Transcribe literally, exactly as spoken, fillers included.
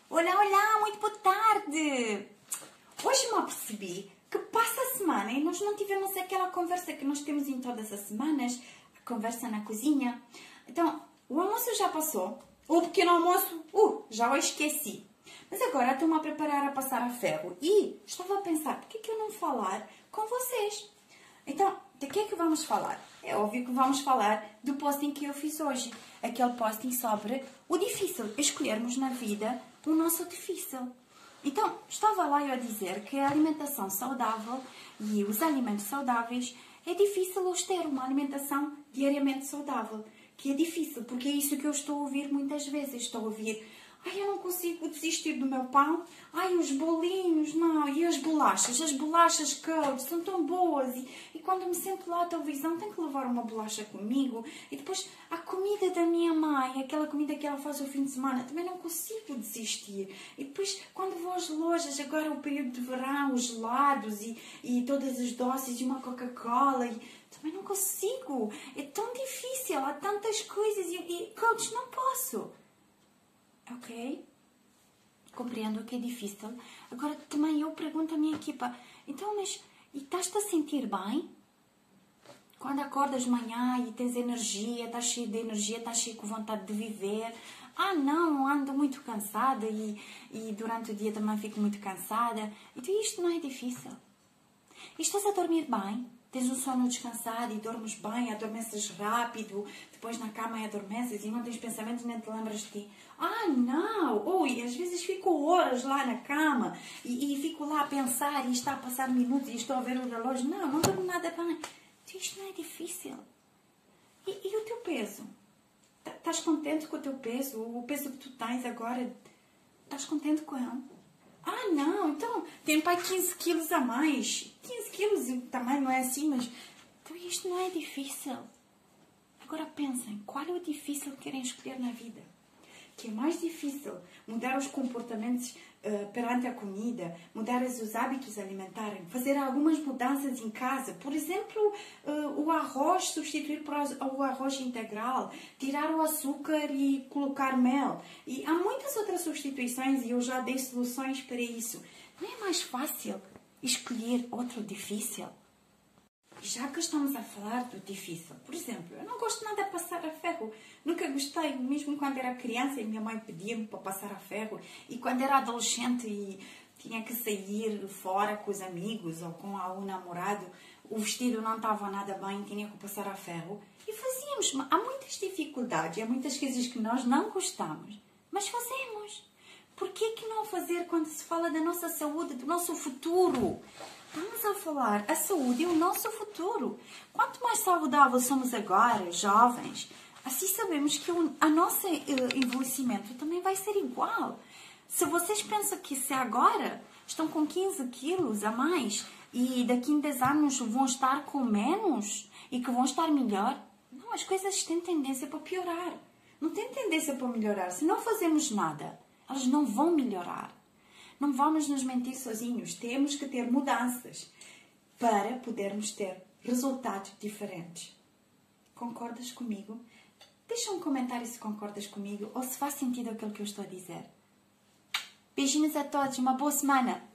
Olá, olá, muito boa tarde! Hoje me apercebi que passa a semana e nós não tivemos aquela conversa que nós temos em todas as semanas, a conversa na cozinha. Então, o almoço já passou, o pequeno almoço, uh, já o esqueci. Mas agora estou-me a preparar a passar a ferro e estava a pensar, por que que eu não falar com vocês? Então, de que é que vamos falar? É óbvio que vamos falar do posting que eu fiz hoje. Aquele posting sobre o difícil, escolhermos na vida o nosso difícil. Então, estava lá eu a dizer que a alimentação saudável e os alimentos saudáveis é difícil hoje ter uma alimentação diariamente saudável. Que é difícil, porque é isso que eu estou a ouvir muitas vezes. Estou a ouvir, ai, eu não consigo desistir do meu pão. Ai, os bolinhos, não. E as bolachas? As bolachas Coach são tão boas. E, e quando me sento lá à televisão, tenho que levar uma bolacha comigo. E depois, a comida da minha mãe, aquela comida que ela faz ao fim de semana, também não consigo desistir. E depois, quando vou às lojas, agora é o período de verão, os gelados e, e todas as doces e uma Coca-Cola. E também não consigo. É tão difícil. Há tantas coisas. E, e Coach, não posso. Ok? Compreendo que é difícil. Agora também eu pergunto à minha equipa, então, mas e estás-te a sentir bem? Quando acordas de manhã e tens energia, estás cheio de energia, estás cheio com vontade de viver. Ah, não, ando muito cansada e, e durante o dia também fico muito cansada. Então isto não é difícil. E estás a dormir bem? Tens um sono descansado e dormes bem, adormeces rápido, depois na cama adormeces e não tens pensamentos nem te lembras de ti. Ah, não! Oi, às vezes fico horas lá na cama e, e fico lá a pensar e está a passar minutos e estou a ver o relógio. Não, não durmo nada bem. Isto não é difícil. E, e o teu peso? Estás contente com o teu peso? O peso que tu tens agora, estás contente com ele? Ah, não, então tem pai quinze quilos a mais. quinze quilos, o tamanho não é assim, mas então isto não é difícil. Agora pensem, qual é o difícil que querem escolher na vida? Que é mais difícil mudar os comportamentos uh, perante a comida, mudar os hábitos alimentares, fazer algumas mudanças em casa. Por exemplo, uh, o arroz, substituir por o arroz integral, tirar o açúcar e colocar mel. E há muitas outras substituições e eu já dei soluções para isso. Não é mais fácil escolher outro difícil? Já que estamos a falar do difícil, por exemplo, eu não gosto nada de passar a ferro. Nunca gostei, mesmo quando era criança e minha mãe pedia-me para passar a ferro. E quando era adolescente e tinha que sair fora com os amigos ou com algum namorado, o vestido não estava nada bem, tinha que passar a ferro. E fazíamos. Há muitas dificuldades, há muitas coisas que nós não gostamos, mas fazemos. Por que que não fazer quando se fala da nossa saúde, do nosso futuro? Estamos a falar, a saúde é o nosso futuro. Quanto mais saudável somos agora, jovens, assim sabemos que o a nosso envelhecimento também vai ser igual. Se vocês pensam que se agora estão com quinze quilos a mais e daqui a dez anos vão estar com menos e que vão estar melhor, não, as coisas têm tendência para piorar. Não têm tendência para melhorar. Se não fazemos nada, elas não vão melhorar. Não vamos nos mentir sozinhos. Temos que ter mudanças para podermos ter resultados diferentes. Concordas comigo? Deixa um comentário se concordas comigo ou se faz sentido aquilo que eu estou a dizer. Beijinhos a todos. Uma boa semana.